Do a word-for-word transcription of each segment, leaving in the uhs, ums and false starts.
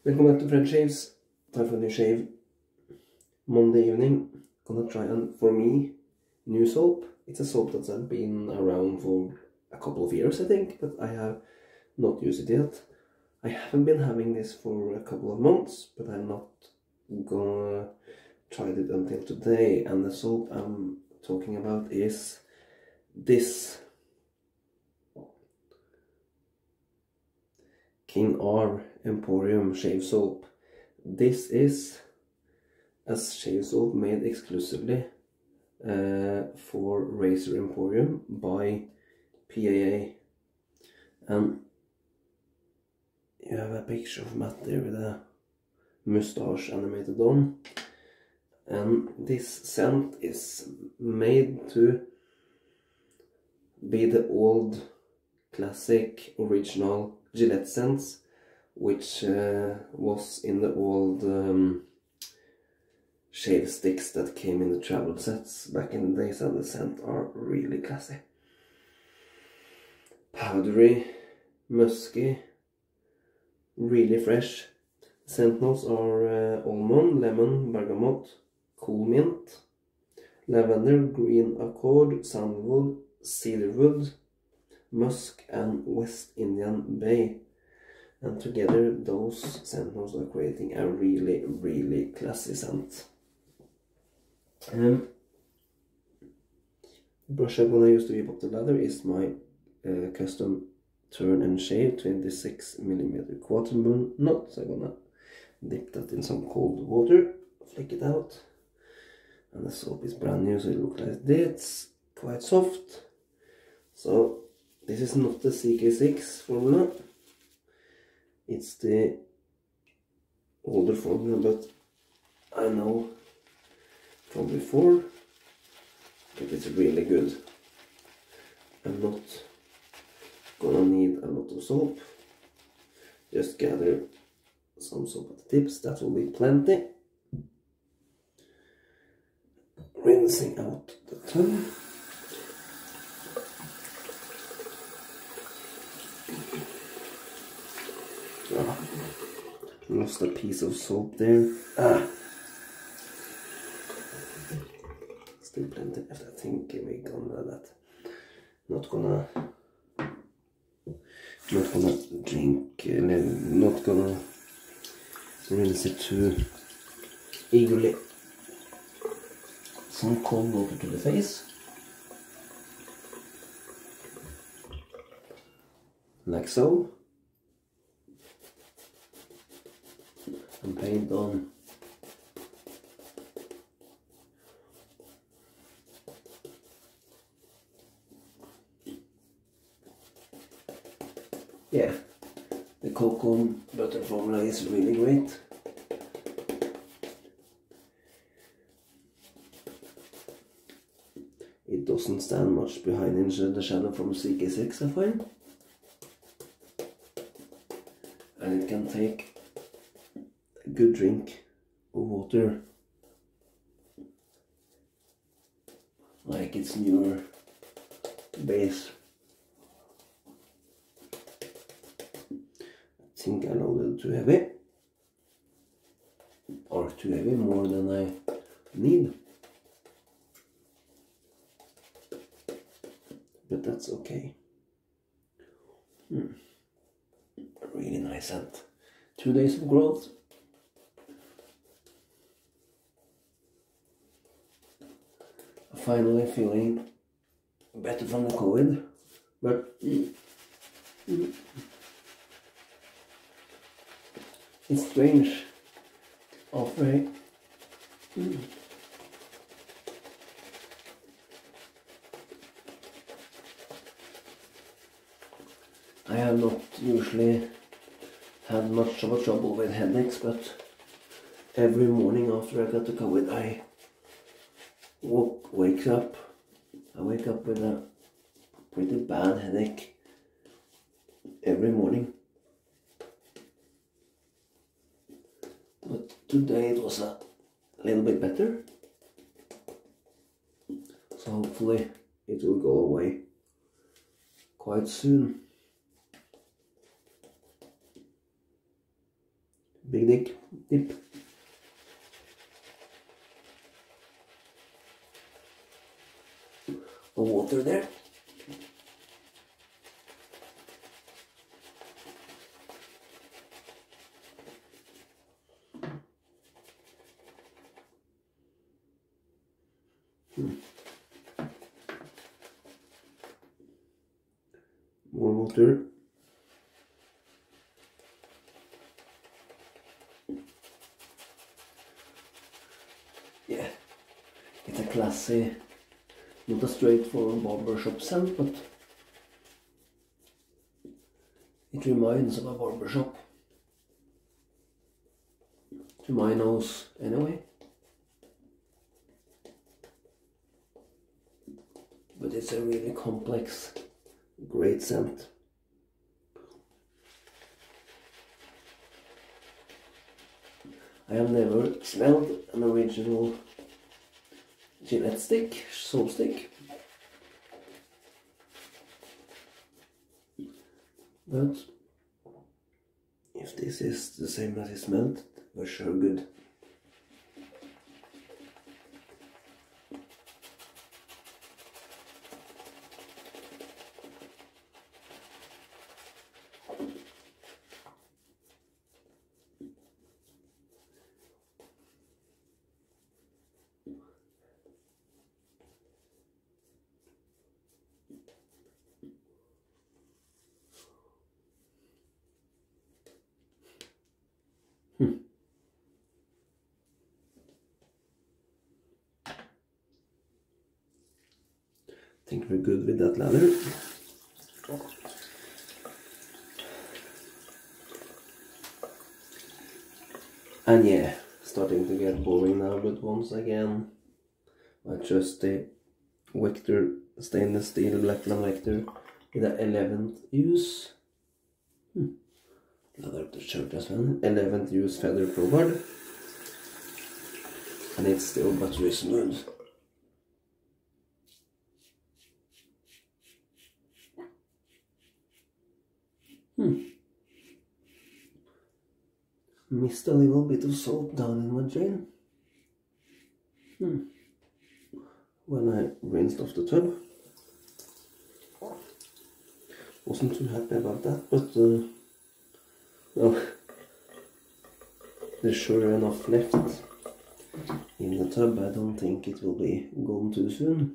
Welcome back to Fred Shaves. Time for a new shave. Monday evening. Gonna try on, for me, new soap. It's a soap that's been around for a couple of years, I think, but I have not used it yet. I haven't been having this for a couple of months, but I'm not gonna try it until today. And the soap I'm talking about is this King R Emporium shave soap. This is a shave soap made exclusively uh, for Razor Emporium by P A A. And you have a picture of Matt there with a mustache animated on. And this scent is made to be the old classic original Gillette scents, which uh, was in the old um, shave sticks that came in the travel sets back in the days, and the scent are really classy. Powdery, musky, really fresh. Scent notes are uh, almond, lemon, bergamot, cool mint, lavender, green accord, sandalwood, cedarwood, musk and West Indian bay, and together those scent notes are creating a really really classy scent. Um, the brush I'm gonna use to whip up the lather is my uh, custom Turn and Shave twenty-six millimeter quarter moon knot. So I'm gonna dip that in some cold water, flick it out, and the soap is brand new, so it looks like this, quite soft. So this is not the C K six formula, it's the older formula, but I know from before that it's really good. I'm not gonna need a lot of soap, just gather some soap at the tips, that will be plenty. Rinsing out the tub. Ah, lost a piece of soap there. Ah. Still plenty left. I think we're gonna that. Not gonna, not gonna drink. Uh, not gonna rinse it too eagerly. Some cold water to the face, like so. And paint on. Yeah, the cocoa butter formula is really great. It doesn't stand much behind in the shadow from C K six, I find. And it can take a good drink of water like its newer base. I think I loaded too heavy, or too heavy, more than I need, but that's okay. Hmm. A really nice scent. Two days of growth. Finally feeling better from the COVID, but mm, mm, it's strange after mm, I have not usually had much of a trouble with headaches, but every morning after I got the COVID, I woke, wake up, I wake up with a pretty bad headache every morning. But today it was a little bit better, so hopefully it will go away quite soon. Big dick dip. The water there. Hmm. More water. Yeah, it's a classy, not a straightforward barbershop scent, but it reminds of a barbershop. To my nose, anyway. But it's a really complex, great scent. I have never smelled an original Gillette stick, soap stick. But if this is the same as it smelled, it was sure good. Hmm. I think we're good with that lather. And yeah, starting to get boring now, but once again, I trust the Vector stainless steel Blackland Vector with the eleventh use. Hmm. Lather up the shirt as well. eleventh use feather pro guard. And it's still buttery smooth. Hmm. Missed a little bit of salt down in my drain. Hmm. When I rinsed off the tub. Wasn't too happy about that, but uh, well, there's sure enough left in the tub. I don't think it will be gone too soon.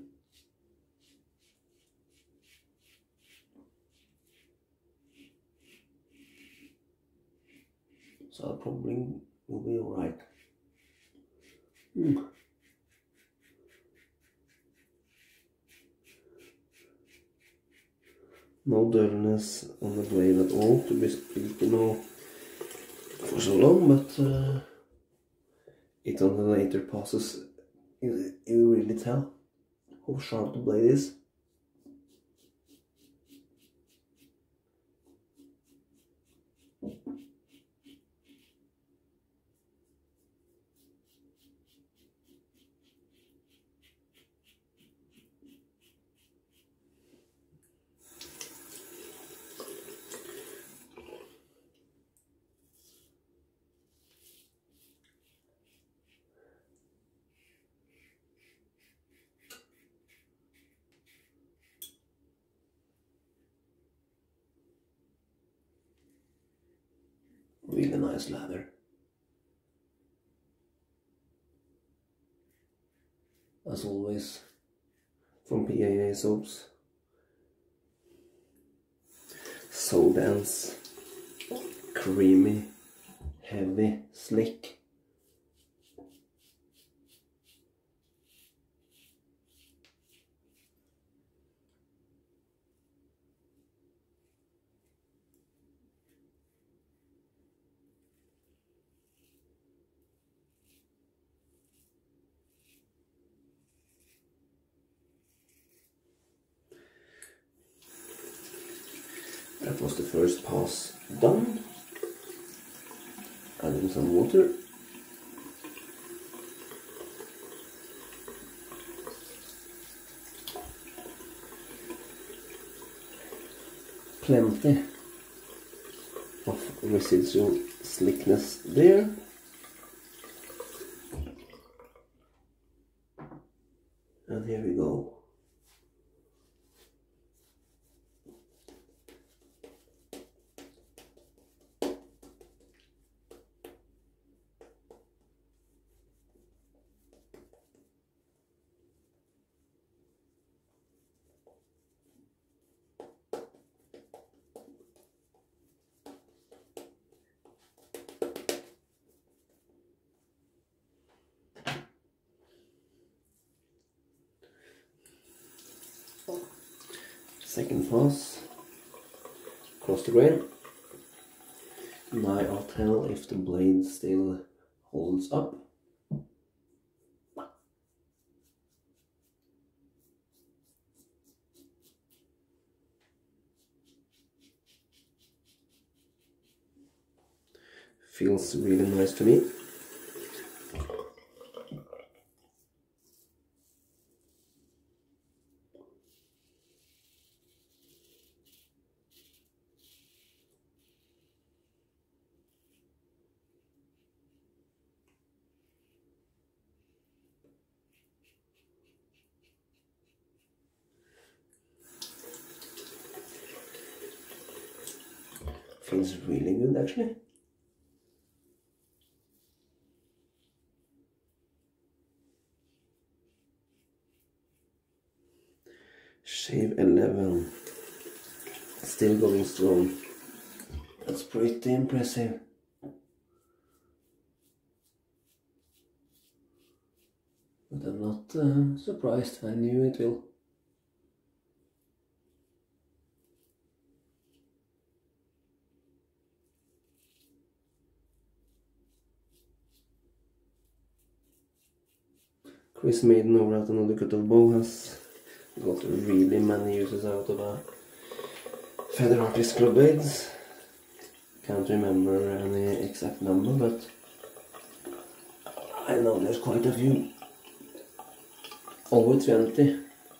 So I probably will be alright. Hmm. No dullness on the blade at all, to be speaking of for so long, but uh, it on the later passes, you, you really tell how sharp the blade is. Really nice lather. As always, from P A A soaps. So dense, creamy, heavy, slick. That was the first pass done. Adding some water. Plenty. of residual slickness there. And here we go. Second pass, across the grain. Now I'll tell if the blade still holds up. Feels really nice to me. Feels really good actually. Shave eleven, still going strong. That's pretty impressive. But I'm not uh, surprised, I knew it will. Chris Maiden over at Another Cut of Bow has got really many uses out of a Feather Artist club blades. Can't remember any exact number, but I know there's quite a few. Over twenty.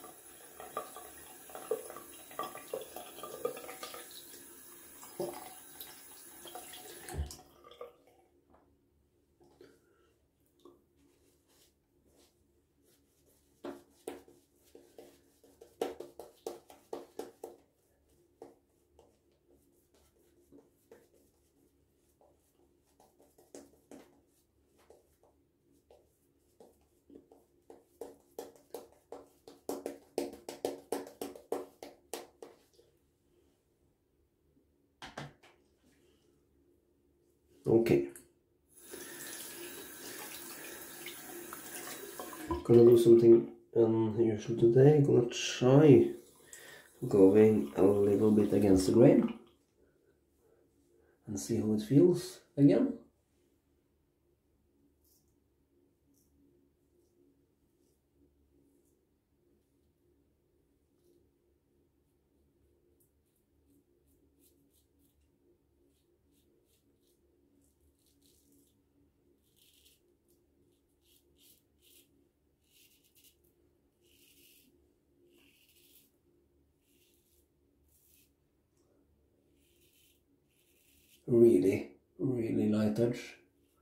Okay. Gonna do something unusual today. Gonna try going a little bit against the grain and see how it feels again. Really, really light edge.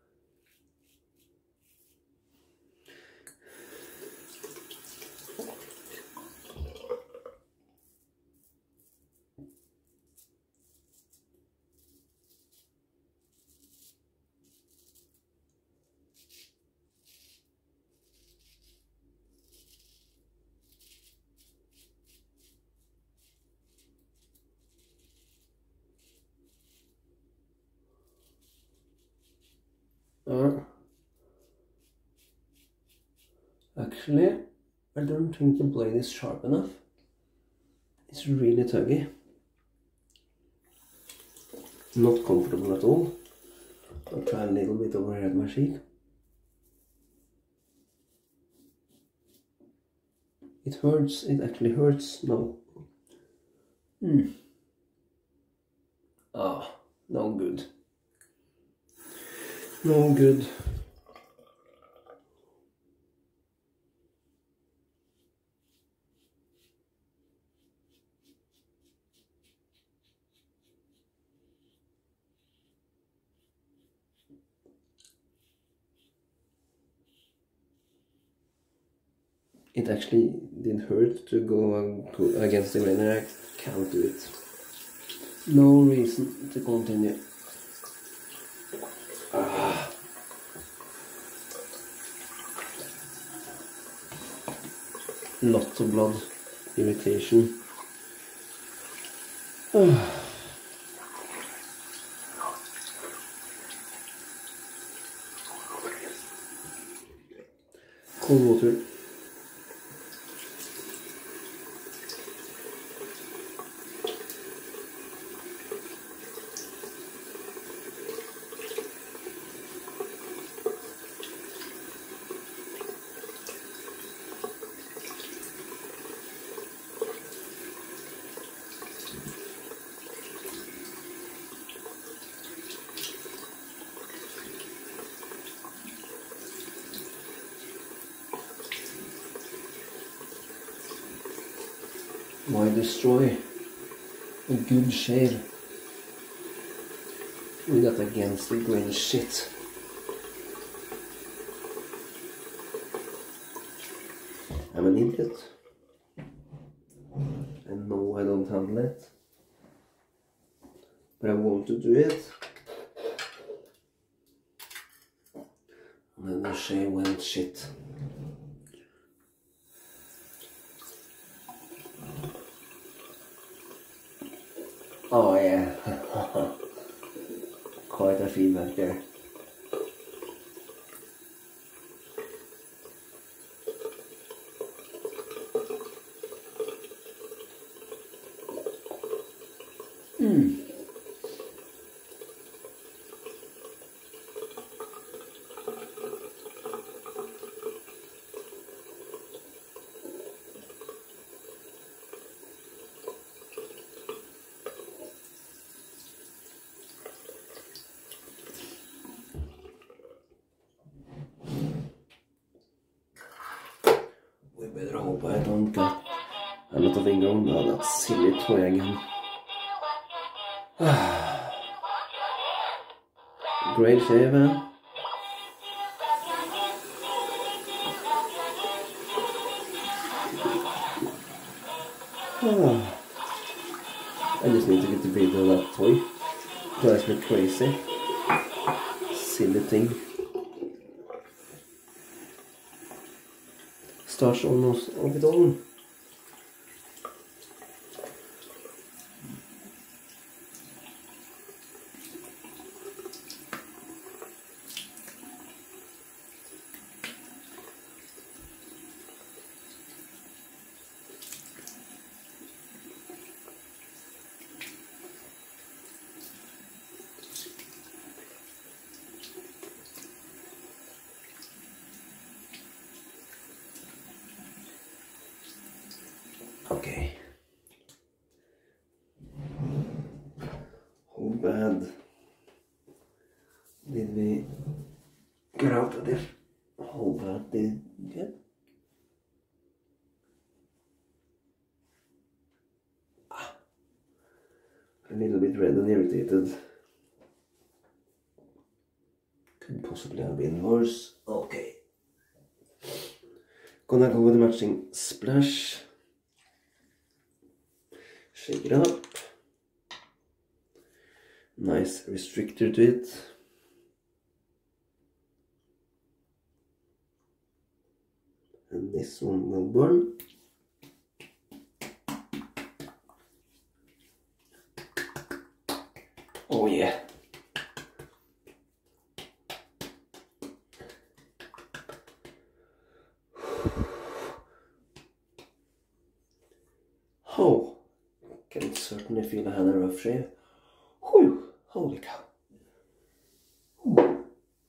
Uh, actually, I don't think the blade is sharp enough. It's really tuggy. Not comfortable at all. I'll try a little bit over here at my cheek. It hurts, it actually hurts now. Hmm. Ah, no good. No good. it actually did hurt to go against the grain. I can't do it. No reason to continue. Ah. Lots of blood, irritation. Ah. Cold water. Why destroy a good shave with that against the grain shit? I'm an idiot. I know I don't handle it, but I want to do it. And then the shave went shit. Oh yeah, quite a feedback there. Hmm. We better hope I don't get a lot of ingrown. No, that's silly toy again. Great shave, huh? Oh. I just need to get the video of that toy. Drives me crazy. Silly thing. Starts almost of it all. Okay. How bad did we get out of this? How bad did it get? Ah. A little bit red and irritated. Could possibly have been worse. Okay. Gonna go with the matching splash. Shake it up. Nice restrictor to it. And this one will burn. Oh yeah. Oh, can certainly feel I had a rough shave. Whew, holy cow. Whew.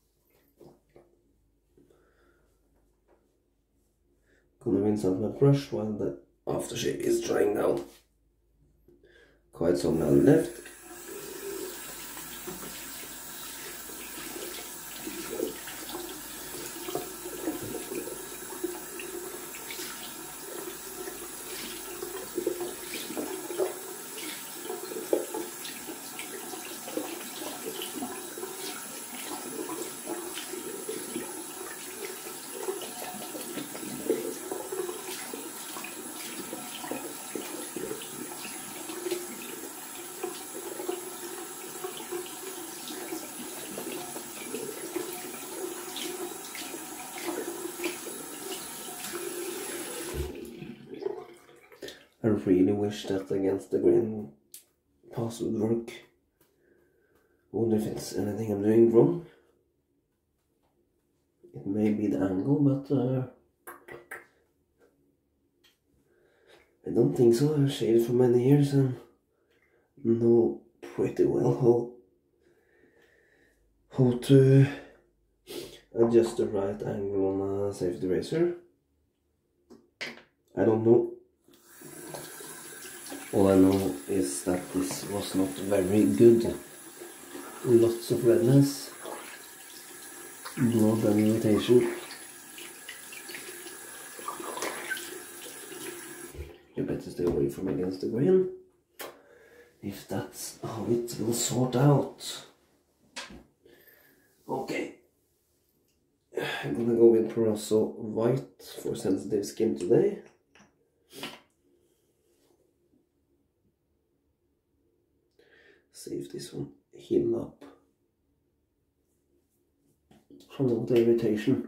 Gonna rinse out my brush while the aftershave is drying down. Quite some now left. really wish that against the grain pass would work. Wonder if it's anything I'm doing wrong. It may be the angle, but uh, I don't think so. I've shaved for many years and know pretty well how, how to adjust the right angle on a safety razor. I don't know. All I know is that this was not very good. Lots of redness, blood and irritation. You better stay away from against the grain, if that's how it will sort out. Okay, I'm gonna go with Proraso White for sensitive skin today. See if this one heal up from all the irritation.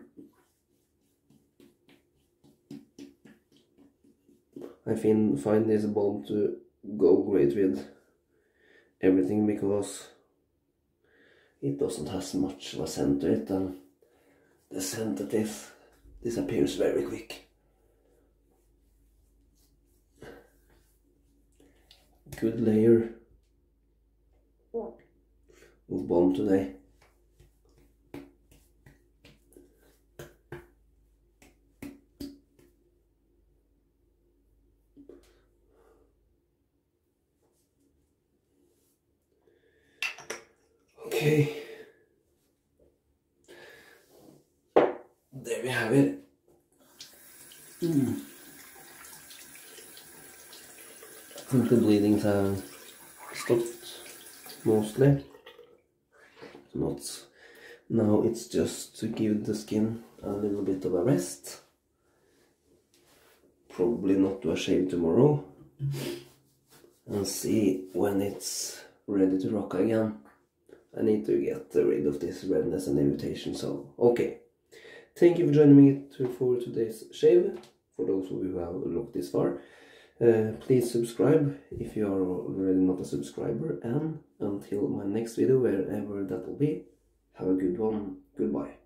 I find, find this balm to go great with everything because it doesn't have much of a scent to it, and the scent that is disappears very quick. Good layer of balm today. Okay, there we have it. Mm. I think the bleedings have stopped mostly. Not now, it's just to give the skin a little bit of a rest. Probably not do a shave tomorrow, and see when it's ready to rock again. I need to get rid of this redness and irritation. So okay, thank you for joining me to, for today's shave. For those of you who have looked this far, uh, please subscribe if you are already not a subscriber, and until my next video, wherever that will be, have a good one. Goodbye.